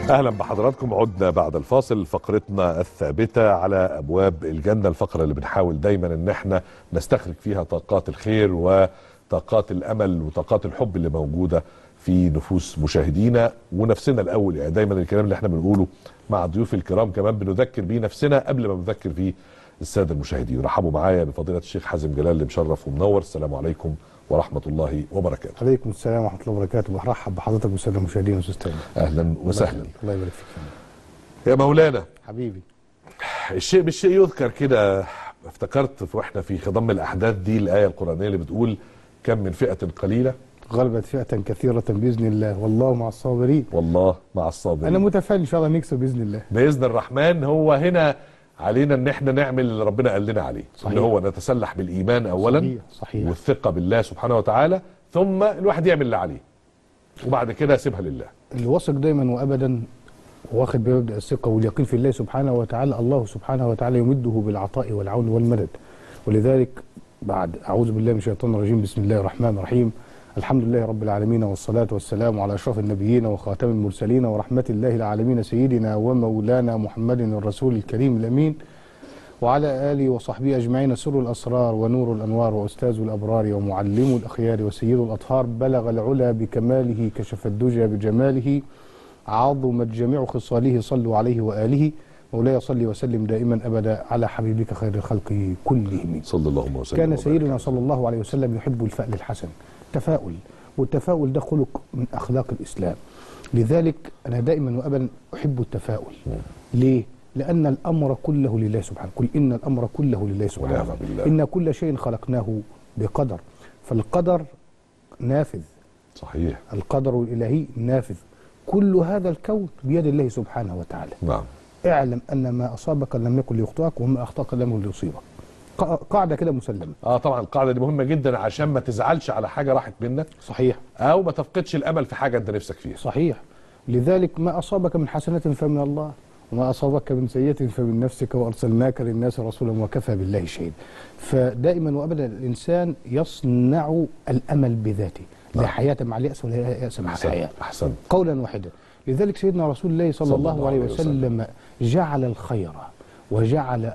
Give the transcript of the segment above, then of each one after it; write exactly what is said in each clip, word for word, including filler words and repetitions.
اهلا بحضراتكم. عدنا بعد الفاصل، فقرتنا الثابته على ابواب الجنه، الفقره اللي بنحاول دايما ان احنا نستخرج فيها طاقات الخير وطاقات الامل وطاقات الحب اللي موجوده في نفوس مشاهدينا ونفسنا الاول. يعني دايما الكلام اللي احنا بنقوله مع ضيوف الكرام كمان بنذكر بيه نفسنا قبل ما نذكر فيه الساده المشاهدين. رحبوا معايا بفضيله الشيخ حازم جلال اللي مشرف ومنور. السلام عليكم ورحمه الله وبركاته. عليكم السلام ورحمه الله وبركاته. برحب بحضرتك والساده المشاهدين يا استاذ تامر. اهلا وسهلا. الله يبارك فيك يا مولانا حبيبي. الشيء بالشيء يذكر كده. افتكرت واحنا في خضم الاحداث دي الايه القرانيه اللي بتقول كم من فئه قليله غلبت فئه كثيره باذن الله والله مع الصابرين. والله مع الصابرين. انا متفائل ان شاء الله نكسب باذن الله باذن الرحمن. هو هنا علينا ان احنا نعمل اللي ربنا قال لنا عليه، ان هو نتسلح بالايمان اولا. صحيح صحيح. والثقه بالله سبحانه وتعالى، ثم الواحد يعمل اللي عليه وبعد كده سيبها لله. اللي واثق دايما وابدا واخد بمبدا الثقه واليقين في الله سبحانه وتعالى، الله سبحانه وتعالى يمده بالعطاء والعون والمدد. ولذلك بعد اعوذ بالله من الشيطان الرجيم، بسم الله الرحمن الرحيم، الحمد لله رب العالمين والصلاه والسلام على اشرف النبيين وخاتم المرسلين ورحمه الله العالمين سيدنا ومولانا محمد الرسول الكريم الامين وعلى آله وصحبه أجمعين، سر الأسرار ونور الأنوار وأستاذ الأبرار ومعلم الأخيار وسيد الأطهار، بلغ العلا بكماله كشف الدجى بجماله، عظمت جميع خصاله، صلوا عليه وآله. مولاي صلي وسلم دائما أبدا على حبيبك خير الخلق كلهم صلى الله وسلم. كان سيدنا صلى الله عليه وسلم يحب الفأل الحسن، تفاؤل، والتفاؤل ده خلق من أخلاق الإسلام. لذلك أنا دائما وأبدا أحب التفاؤل. ليه؟ لأن الأمر كله لله سبحانه، قل إن الأمر كله لله سبحانه، إن كل شيء خلقناه بقدر، فالقدر نافذ. صحيح. القدر الإلهي نافذ، كل هذا الكون بيد الله سبحانه وتعالى. نعم. اعلم أن ما أصابك لم يكن ليخطئك وما أخطأك لم يكن ليصيبك. قاعدة كده مسلمة. اه طبعا القاعدة دي مهمة جدا عشان ما تزعلش على حاجة راحت منك. صحيح. أو ما تفقدش الأمل في حاجة أنت نفسك فيها. صحيح. لذلك ما أصابك من حسنة فمن الله وما أصابك من سيئة فمن نفسك وأرسلناك للناس رسولا وكفى بالله شهيدا. فدائما وأبدا الإنسان يصنع الأمل بذاته، لا حياة مع اليأس ولا يأس مع الحياة. أحسن. قولا واحدا. لذلك سيدنا رسول الله صلى, صلى الله, الله عليه وسلم, وسلم جعل الخير وجعل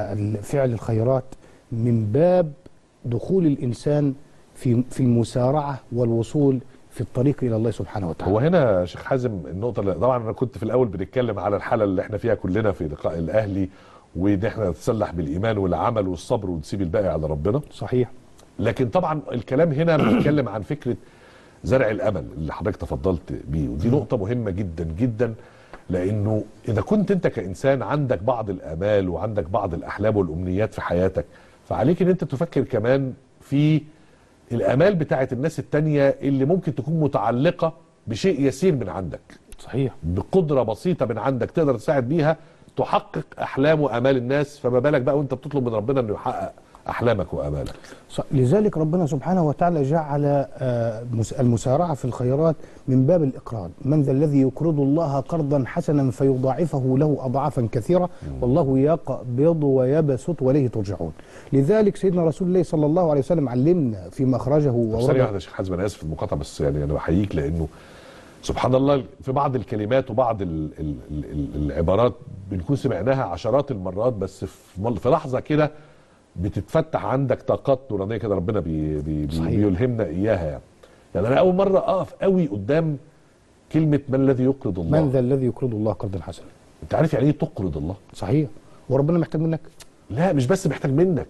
فعل الخيرات من باب دخول الإنسان في في المسارعة والوصول في الطريق الى الله سبحانه وتعالى. هو هنا يا شيخ حازم النقطه اللي طبعا انا كنت في الاول بنتكلم على الحاله اللي احنا فيها كلنا في لقاء الاهلي، وان احنا نتسلح بالايمان والعمل والصبر ونسيب الباقي على ربنا. صحيح. لكن طبعا الكلام هنا بنتكلم عن فكره زرع الامل اللي حضرتك تفضلت بيه، ودي نقطه مهمه جدا جدا، لانه اذا كنت انت كانسان عندك بعض الامال وعندك بعض الاحلام والامنيات في حياتك، فعليك ان انت تفكر كمان في الامال بتاعت الناس التانية اللي ممكن تكون متعلقة بشيء يسير من عندك. صحيح. بقدرة بسيطة من عندك تقدر تساعد بيها تحقق احلام وامال الناس، فما بالك بقى وانت بتطلب من ربنا انه يحقق احلامك وامالك. لذلك ربنا سبحانه وتعالى جعل المسارعة في الخيرات من باب الاقراض، من ذا الذي يقرض الله قرضا حسنا فيضاعفه له اضعافا كثيرة والله يقبض ويبسط واليه ترجعون. لذلك سيدنا رسول الله صلى الله عليه وسلم علمنا فيما اخرجه. ثانية واحدة يا شيخ حازم، انا اسف في المقاطعة بس يعني انا بحييك، لانه سبحان الله في بعض الكلمات وبعض ال ال ال العبارات بنكون سمعناها عشرات المرات، بس في لحظة كده بتتفتح عندك طاقات نورانيه كده ربنا بي بي بيلهمنا اياها. يعني يعني انا اول مره اقف قوي قدام كلمه من الذي يقرض الله. من ذا الذي يقرض الله قرضا حسنا. انت عارف يعني ايه تقرض الله؟ صحيح. وربنا محتاج منك؟ لا مش بس محتاج منك،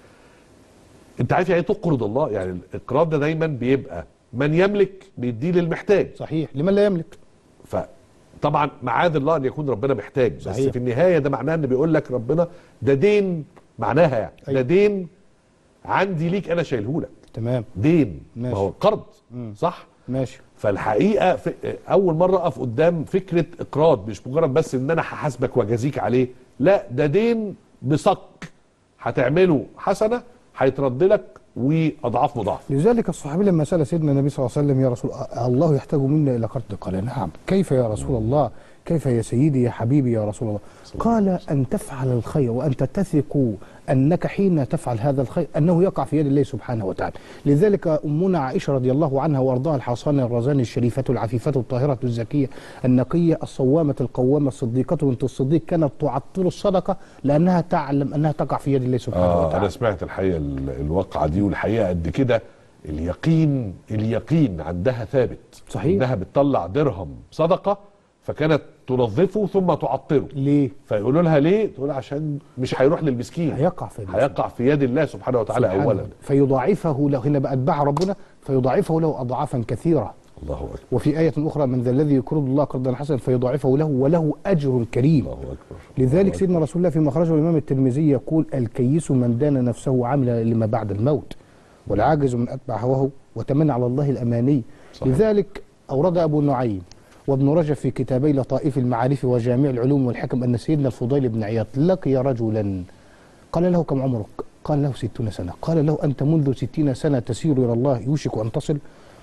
انت عارف يعني ايه تقرض الله؟ يعني الاقراض ده دايما بيبقى من يملك بيديه للمحتاج. صحيح. لمن لا يملك. فطبعا معاذ الله ان يكون ربنا محتاج. صحيح. بس في النهايه ده معناه ان بيقول لك ربنا ده دين، معناها يعني أيوة. ده دين عندي ليك انا شايله لك. تمام. دين. ماشي. ما هو قرض. صح. ماشي. فالحقيقه في اول مره اقف قدام فكره اقراض، مش مجرد بس ان انا هحاسبك واجازيك عليه، لا ده دين بصك هتعمله حسنه هيترد لك واضعاف مضاعفه. لذلك الصحابي لما سال سيدنا النبي صلى الله عليه وسلم يا رسول الله يحتاج منا الى قرض، قال نعم. كيف يا رسول الله؟ كيف يا سيدي يا حبيبي يا رسول الله؟ قال أن تفعل الخير وأنت تثق أنك حين تفعل هذا الخير أنه يقع في يد الله سبحانه وتعالى. لذلك أمنا عائشة رضي الله عنها وأرضاها الحصانة الرزانة الشريفة العفيفة الطاهرة الزكية النقية الصوامة القوامة الصديقة بنت الصديق كانت تعطر الصدقة لأنها تعلم أنها تقع في يد الله سبحانه آه وتعالى. أنا سمعت الحقيقة ال- الواقعة دي، والحقيقة قد كده اليقين اليقين عندها ثابت. صحيح. إنها بتطلع درهم صدقة فكانت تنظفه ثم تعطره. ليه؟ فيقولوا لها ليه؟ تقول عشان مش هيروح للمسكين، هيقع في يد الله هيقع في يد الله سبحانه وتعالى سبحانه أولا. فيضاعفه له، هنا بقى اتباع ربنا، فيضاعفه له أضعافا كثيرة. الله أكبر. وفي آية أخرى من ذا الذي يقرض الله قرضا حسنا فيضاعفه له وله أجر كريم. الله أكبر. لذلك الله سيدنا رسول الله في مخرجه الإمام الترمذي يقول الكيس من دان نفسه عمل لما بعد الموت، والعاجز من أتبع هواه وتمنى على الله الأماني. صحيح. لذلك أورد أبو نعيم وابن رجب في كتابي لطائف المعارف وجامع العلوم والحكم أن سيدنا الفضيل بن عياض لقي رجلا قال له كم عمرك؟ قال له ستون سنة. قال له أنت منذ ستين سنة تسير إلى الله يوشك أن تصل؟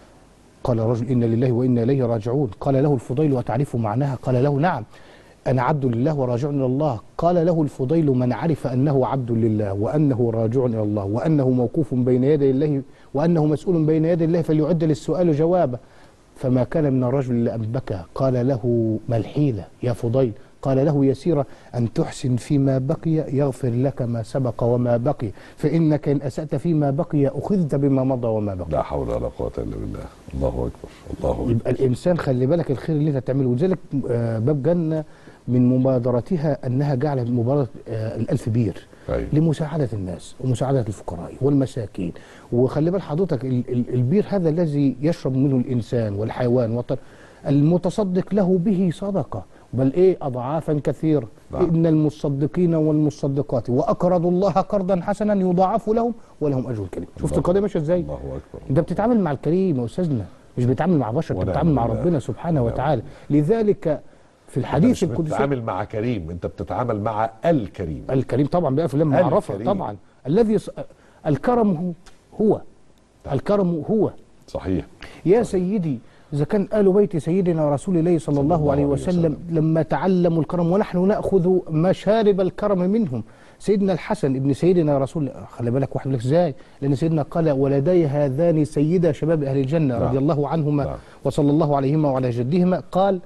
قال الرجل إنا لله وإنا إليه راجعون. قال له الفضيل وتعرف معناها؟ قال له نعم أنا عبد لله وراجع إلى الله. قال له الفضيل من عرف أنه عبد لله وأنه راجع إلى الله وأنه موقوف بين يدي الله وأنه مسؤول بين يدي الله فليعد للسؤال جوابه. فما كان من الرجل إلا أن بكى. قال له ما الحيلة يا فضيل؟ قال له يسيرة أن تحسن فيما بقي يغفر لك ما سبق وما بقي، فإنك إن أسأت فيما بقي أخذت بما مضى وما بقي. لا حول ولا قوة إلا بالله. الله أكبر. الله أكبر. يبقى الإنسان خلي بالك الخير اللي أنت تعمله. ولذلك آه، باب جنة من مبادرتها أنها جعلت مبادرة آه، الألف بير أيوة. لمساعدة الناس ومساعدة الفقراء والمساكين. وخلي بال حضرتك ال- ال- البير هذا الذي يشرب منه الإنسان والحيوان والطير المتصدق له به صدقة، بل إيه أضعافا كثيرة. نعم. إن المصدقين والمصدقات وأقرضوا الله قرضا حسنا يضاعف لهم ولهم أجر كريم. شفت الله القضية ماشية إزاي؟ الله أكبر. أنت بتتعامل مع الكريم يا أستاذنا، مش بتتعامل مع بشر، أنت ونعم بتتعامل مع بالله. ربنا سبحانه ونعم وتعالى. بالله. لذلك في أنت الحديث مش القدسي بتتعامل مع كريم، أنت بتتعامل مع الكريم. الكريم طبعا بقى في لما معرفة الكريم. طبعا الذي ص... الكرم هو هو الكرم هو صحيح. يا سيدي. إذا كان آل بيت سيدنا رسول الله صلى الله عليه وسلم لما تعلموا الكرم ونحن نأخذ مشارب الكرم منهم. سيدنا الحسن ابن سيدنا رسول الله، خلي بالك واحد لك ازاي؟ لأن سيدنا قال ولدي هذان سيدا شباب أهل الجنة نعم. رضي الله عنهما نعم. وصلى الله عليهما وعلى جدهما. قال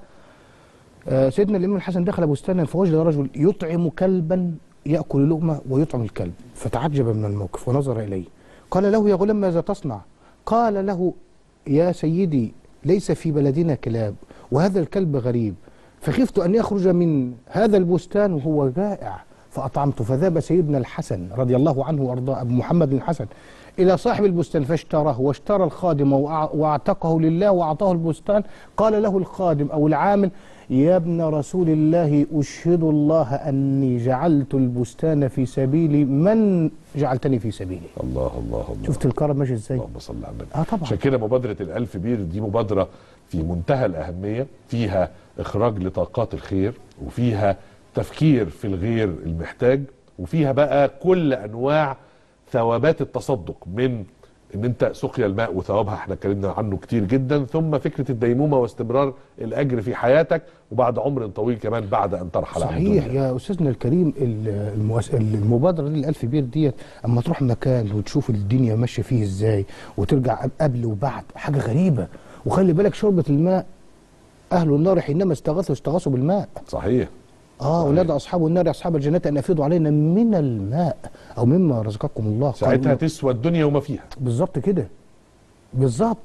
آه سيدنا الإمام الحسن دخل بستانا فوجد رجل يطعم كلبا يأكل لقمة ويطعم الكلب، فتعجب من الموقف ونظر إليه. قال له يا غلام ماذا تصنع؟ قال له يا سيدي ليس في بلدنا كلاب وهذا الكلب غريب، فخفت أن يخرج من هذا البستان وهو جائع فأطعمته. فذهب سيدنا الحسن رضي الله عنه وأرضاه أبو محمد بن الحسن إلى صاحب البستان فاشتراه واشترى الخادم واعتقه لله وأعطاه البستان. قال له الخادم أو العامل يا ابن رسول الله أشهد الله أني جعلت البستان في سبيل من جعلتني في سبيله. الله الله الله. شفت الكرم ماشي ازاي؟ اللهم صل على النبي. اه طبعا. عشان كده مبادرة الألف بير دي مبادرة في منتهى الأهمية، فيها إخراج لطاقات الخير وفيها تفكير في الغير المحتاج وفيها بقى كل أنواع ثوابات التصدق، من ان انت سقيا الماء وثوابها احنا اتكلمنا عنه كتير جدا، ثم فكره الديمومه واستمرار الاجر في حياتك وبعد عمر طويل كمان بعد ان ترحل عن الدنيا. صحيح يا استاذنا الكريم. المؤس... المبادره دي الألف بير ديت اما تروح مكان وتشوف الدنيا ماشيه فيه ازاي وترجع قبل وبعد حاجه غريبه. وخلي بالك شربة الماء اهل النار حينما استغاثوا استغاثوا بالماء. صحيح. اه ونادى اصحاب النار اصحاب الجنه ان افيضوا علينا من الماء او مما رزقكم الله. ساعتها تسوى الدنيا وما فيها. بالظبط كده بالظبط.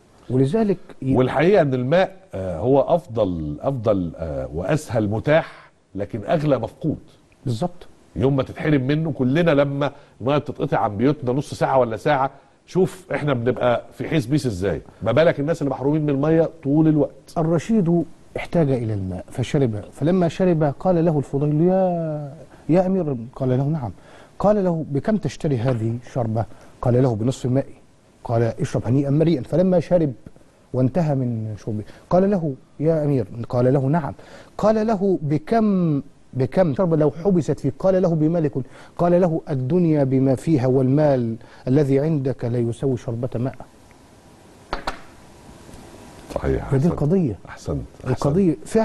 ولذلك ي... والحقيقه ان الماء آه هو افضل افضل آه واسهل متاح لكن اغلى مفقود. بالظبط. يوم ما تتحرم منه كلنا لما الميه بتتقطع عن بيوتنا نص ساعه ولا ساعه، شوف احنا بنبقى في حيث بيس ازاي، ما بالك الناس اللي محرومين من الميه طول الوقت. الرشيد احتاج إلى الماء فشرب، فلما شرب قال له الفضيل يا يا أمير، قال له نعم. قال له بكم تشتري هذه شربة؟ قال له بنصف مائي. قال اشرب هنيئا مريئا. فلما شرب وانتهى من شربه قال له يا أمير، قال له نعم. قال له بكم بكم شرب لو حبست فيه؟ قال له بملك. قال له الدنيا بما فيها والمال الذي عندك لا يسوي شربة ماء. صحيح. هذه القضية. أحسنت. القضية فعلا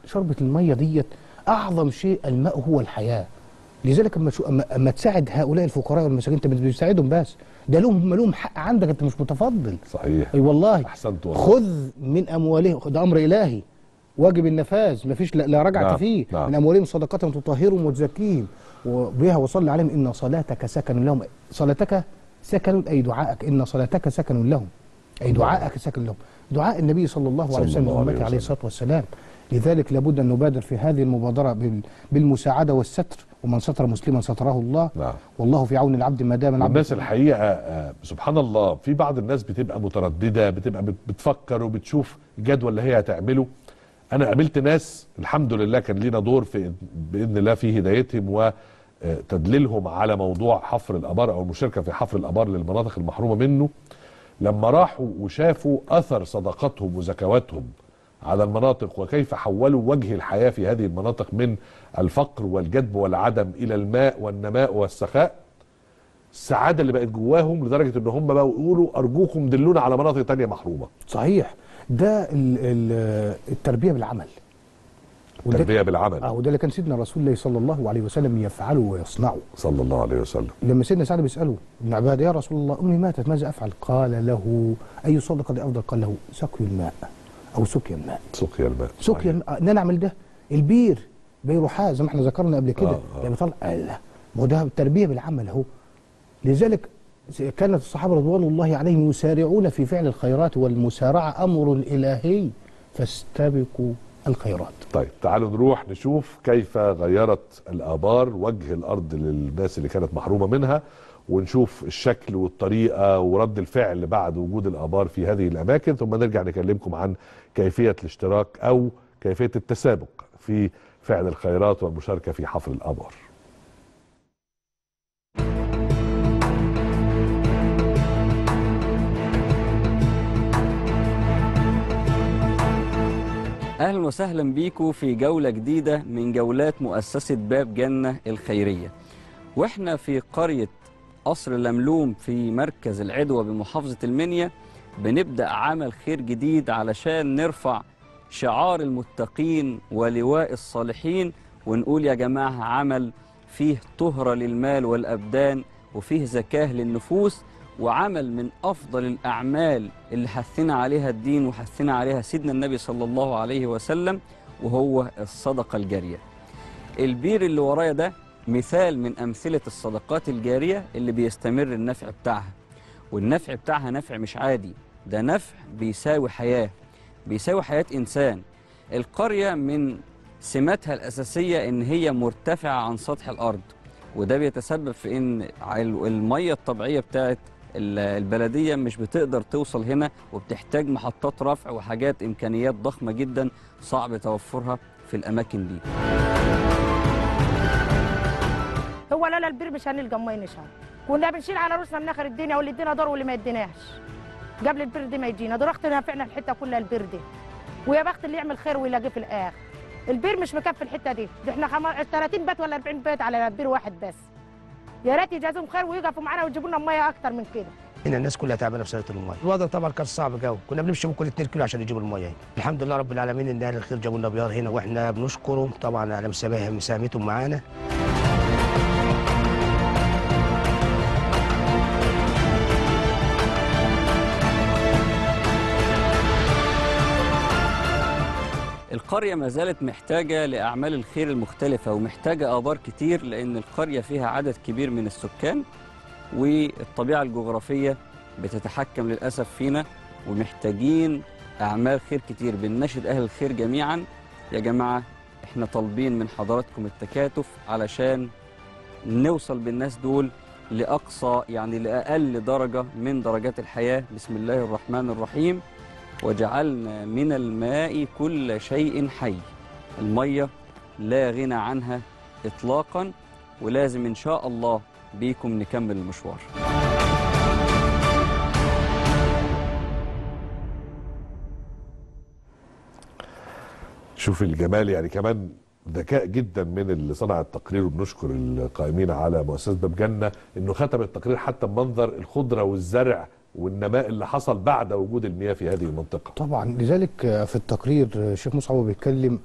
شربة المية ديت أعظم شيء، الماء هو الحياة. لذلك اما شو اما, أما تساعد هؤلاء الفقراء والمساكين، انت مش بتساعدهم بس، ده لهم هم لهم حق عندك، انت مش متفضل. صحيح. اي والله. احسنت والله. خذ من اموالهم، ده امر الهي واجب النفاذ، ما فيش لا, لا رجعه نعم. فيه. نعم. من اموالهم صدقه تطهرهم وتزكيهم وبها وصلي عليهم ان صلاتك سكن لهم. صلاتك سكن اي دعائك، ان صلاتك سكن لهم اي دعائك سكن لهم. دعاء النبي صلى الله عليه وسلم لامته عليه الصلاه والسلام. لذلك لابد ان نبادر في هذه المبادره بالمساعده والستر، ومن ستر مسلما ستره الله. نعم. والله في عون العبد ما دام العبد. الناس الحقيقه آه سبحان الله، في بعض الناس بتبقى متردده، بتبقى بتفكر وبتشوف الجدول اللي هي هتعمله. انا قابلت ناس الحمد لله كان لينا دور في باذن الله في هدايتهم وتدليلهم على موضوع حفر الابار او المشاركه في حفر الابار للمناطق المحرومه منه. لما راحوا وشافوا اثر صدقاتهم وزكواتهم على المناطق وكيف حولوا وجه الحياه في هذه المناطق من الفقر والجدب والعدم الى الماء والنماء والسخاء، السعاده اللي بقت جواهم لدرجه ان هم بقوا يقولوا ارجوكم دلونا على مناطق تانية محرومه. صحيح. ده التربيه بالعمل. التربيه بالعمل. اه وده اللي كان سيدنا رسول الله صلى الله عليه وسلم يفعله ويصنعه. صلى الله عليه وسلم. لما سيدنا سعد بيساله ابن عباده: يا رسول الله امي ماتت ماذا افعل؟ قال له: اي صدقه افضل؟ قال له: سقي الماء او سقي الماء. سقي الماء. سقي الماء. ان انا اعمل ده. البير بيروحاه زي ما احنا ذكرنا قبل كده. آه آه. يعني بيطلع لا ما هو ده التربيه بالعمل اهو. لذلك كانت الصحابه رضوان الله عليهم يسارعون في فعل الخيرات، والمسارعه امر الهي، فاستبقوا الخيرات. طيب تعالوا نروح نشوف كيف غيرت الآبار وجه الأرض للناس اللي كانت محرومة منها، ونشوف الشكل والطريقة ورد الفعل بعد وجود الآبار في هذه الأماكن، ثم نرجع نكلمكم عن كيفية الاشتراك أو كيفية التسابق في فعل الخيرات والمشاركة في حفر الآبار. أهلا وسهلا بيكم في جولة جديدة من جولات مؤسسة باب جنة الخيرية. وإحنا في قرية قصر لملوم في مركز العدوى بمحافظة المنيا بنبدأ عمل خير جديد علشان نرفع شعار المتقين ولواء الصالحين، ونقول يا جماعة عمل فيه طهرة للمال والأبدان وفيه زكاة للنفوس، وعمل من أفضل الأعمال اللي حثنا عليها الدين وحثنا عليها سيدنا النبي صلى الله عليه وسلم، وهو الصدقة الجارية. البير اللي ورايا ده مثال من أمثلة الصدقات الجارية اللي بيستمر النفع بتاعها، والنفع بتاعها نفع مش عادي، ده نفع بيساوي حياة، بيساوي حياة إنسان. القرية من سماتها الأساسية إن هي مرتفعة عن سطح الأرض، وده بيتسبب في إن المية الطبيعية بتاعت البلدية مش بتقدر توصل هنا، وبتحتاج محطات رفع وحاجات إمكانيات ضخمة جدا صعب توفرها في الأماكن دي. هو لا لا البير مش هنلقى ميه نشرب، كنا بنشيل على روسنا من اخر الدنيا، واللي ادينا دار واللي ما اديناش قبل البير دي ما يجينا. ده رحت نافعنا الحته كلها البير دي، ويا بخت اللي يعمل خير ويلاقيه في الاخر. البير مش مكفي الحته دي، ده احنا خم... ثلاثين بيت ولا أربعين بيت على بير واحد بس. يا ريت يجازهم خير ويقفوا معانا ويجيبوا لنا ميه اكتر من كده. هنا الناس كلها تعبانه بسبب الميه، الوضع طبعا كان صعب قوي، كنا بنمشي من كل اتنين كيلو عشان يجيبوا الميه هنا. الحمد لله رب العالمين ان اهل الخير جابوا لنا بيار هنا، واحنا بنشكرهم طبعا على مساهمتهم معانا. القرية ما زالت محتاجة لأعمال الخير المختلفة، ومحتاجة آبار كتير، لأن القرية فيها عدد كبير من السكان، والطبيعة الجغرافية بتتحكم للأسف فينا، ومحتاجين أعمال خير كتير. بنناشد أهل الخير جميعا يا جماعة، احنا طالبين من حضراتكم التكاتف علشان نوصل بالناس دول لأقصى يعني لأقل درجة من درجات الحياة. بسم الله الرحمن الرحيم. وجعلنا من الماء كل شيء حي. المية لا غنى عنها إطلاقا، ولازم إن شاء الله بيكم نكمل المشوار. شوف الجمال، يعني كمان ذكاء جدا من اللي صنع التقرير، وبنشكر القائمين على مؤسسة باب جنة انه ختم التقرير حتى بمنظر الخضرة والزرع والنماء اللي حصل بعد وجود المياه في هذه المنطقة. طبعا لذلك في التقرير الشيخ مصعب بيتكلم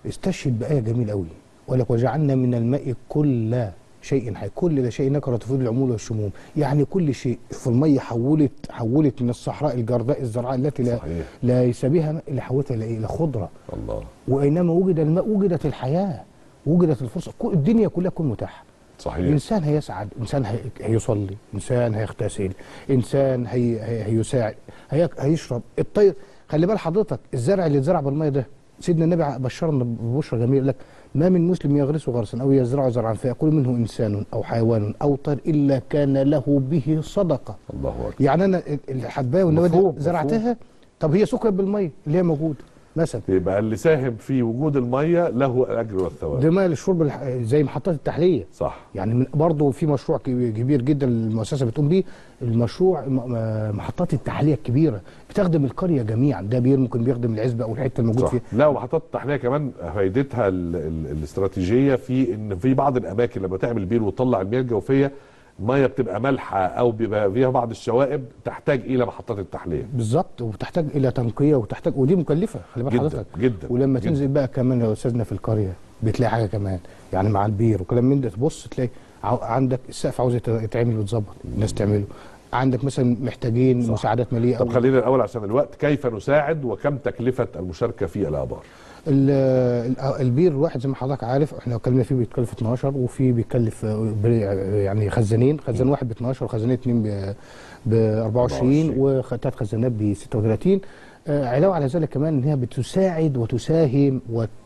استشهد بآية جميلة قوي، ولك وجعلنا من الماء كل شيء حي، كل شيء نكره تفيد العمول والشموم، يعني كل شيء في الميه حولت حولت من الصحراء الجرداء الزرعاء التي لا صحيح. ليس بها ماء، اللي حولتها الى ايه؟ الى خضره. الله. واينما وجد الماء وجدت الحياه، وجدت الفرصه، كل- الدنيا كلها تكون متاحه. صحيح. انسان هيسعد، انسان هي- هيصلي، انسان هيغتسل، انسان هي هي هيساعد، هي هيشرب. الطير، خلي بال حضرتك، الزرع اللي اتزرع بالميه ده سيدنا النبي بشرنا ببشرى جميله، يقول لك ما من مسلم يغرس غرسا او يزرع زرعا فيأكل منه انسان او حيوان او طير الا كان له به صدقه. الله اكبر. يعني انا الحبايه والنبات مفهوم، دي زرعتها، طب هي سكرت بالميه اللي هي موجوده مثلا، يبقى اللي ساهم في وجود الميه له الاجر والثواب. ده ماء للشرب الح- زي محطات التحليه. صح. يعني من برضه في مشروع كبير كبير جدا المؤسسه بتقوم بيه، المشروع م- م- محطات التحليه الكبيره بتخدم القريه جميعا، ده بير ممكن بيخدم العزبه او الحته الموجود صح. فيها. لا، ومحطات التحليه كمان فائدتها ال ال الاستراتيجيه في ان في بعض الاماكن لما تعمل بير وتطلع المياه الجوفيه، الميه بتبقى مالحه او بيبقى فيها بعض الشوائب، تحتاج الى محطات التحليه. بالظبط، وبتحتاج الى تنقيه وتحتاج، ودي مكلفه خلي بال جدا حضرتك. جدا. ولما جداً. تنزل بقى كمان يا استاذنا في القريه بتلاقي حاجه كمان، يعني مع البير وكلام من ده، تبص تلاقي عو- عندك السقف عاوز يت- يتعمل ويتظبط، الناس تعمله. عندك مثلا محتاجين صح. مساعدات ماليه. طب أو خلينا الاول عشان الوقت، كيف نساعد وكم تكلفه المشاركه في الابار؟ ال- ال- البير الواحد زي ما حضرتك عارف احنا اتكلمنا فيه بيتكلف اتناشر، وفي بيتكلف آه، ب- يعني خزانين، خزان واحد ب اتناشر وخزانين اتنين ب اربعة وعشرين وثلاث خزانات ب ستة وتلاتين. آه، علاوه على ذلك كمان ان هي بتساعد وتساهم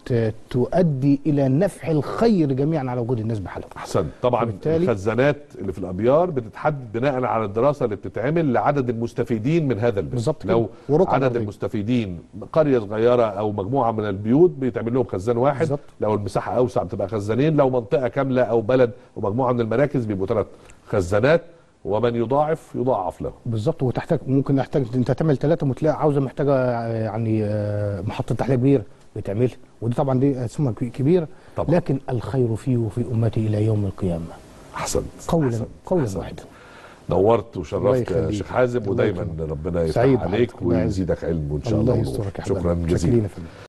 وتؤدي الى نفع الخير جميعا على وجود الناس بحالهم. احسن. طبعا وبالتالي- الخزانات اللي في الابيار بتتحدد بناء على الدراسه اللي بتتعمل لعدد المستفيدين من هذا البيت. بالظبط كده. لو ورقم عدد أرضية. المستفيدين قريه صغيره او مجموعه من البيوت بيتعمل لهم خزان واحد. بالظبط. لو المساحه اوسع بتبقى خزانين، لو منطقه كامله او بلد ومجموعه من المراكز بيبقوا ثلاث خزانات، ومن يضاعف يضاعف له. بالظبط، وتحتاج ممكن نحتاج انت تعمل ثلاثه وتلاقي عاوزه محتاجه آه، يعني آه، محطه تحليه كبيره بتعملها، ودي طبعا دي اسمها كبيره. طبعا. لكن الخير فيه وفي امتي الى يوم القيامه. احسنت. قولا أحسنت. قولا أحسنت. واحدا. نورت الله وشرفت يا يخليك. شيخ حازم، الله ودايما يكرمك. ربنا يفتح سعيد عليك بحضرتك. الله يعزك. ويزيدك علم وان شاء الله الله. يسترك يا شكرا حبيبي. جزيلا. شاكرين يا فندم.